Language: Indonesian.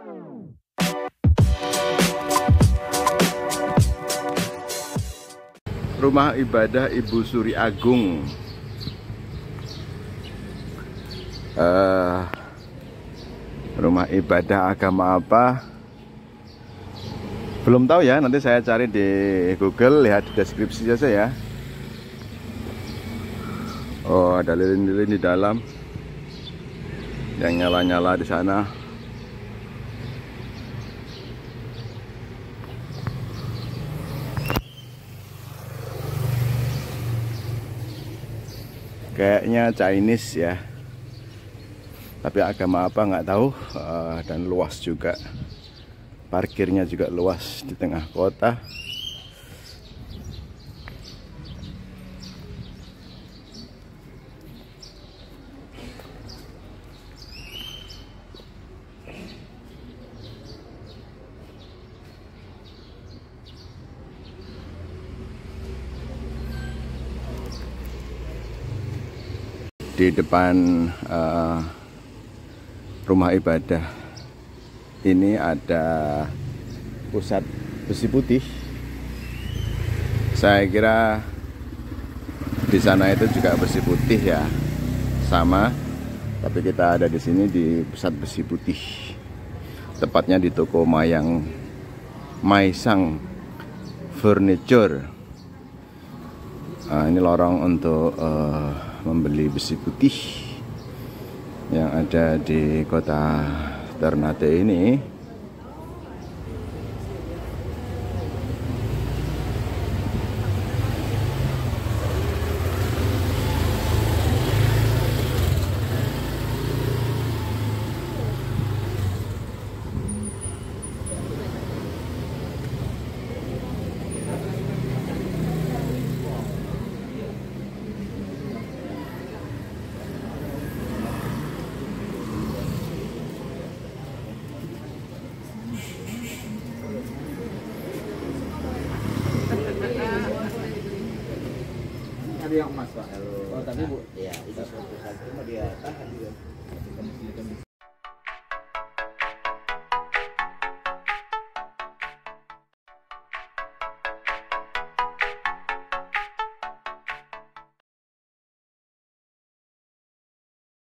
Rumah ibadah Ibu Suri Agung. Rumah ibadah agama apa? Belum tahu ya, nanti saya cari di Google, lihat di deskripsi saja ya. Oh, ada lilin-lilin di dalam yang nyala-nyala di sana. Kayaknya Chinese ya, tapi agama apa nggak tahu. Dan luas juga, parkirnya juga luas di tengah kota. Di depan rumah ibadah ini ada pusat besi putih. Saya kira di sana itu juga besi putih ya, sama. Tapi kita ada di sini di pusat besi putih, tepatnya di toko Maisang Furniture. Ini lorong untuk membeli besi putih yang ada di kota Ternate ini. Ada yang emas Pak. Oh tapi Bu, ya ini suatu saat cuma dia tahan juga.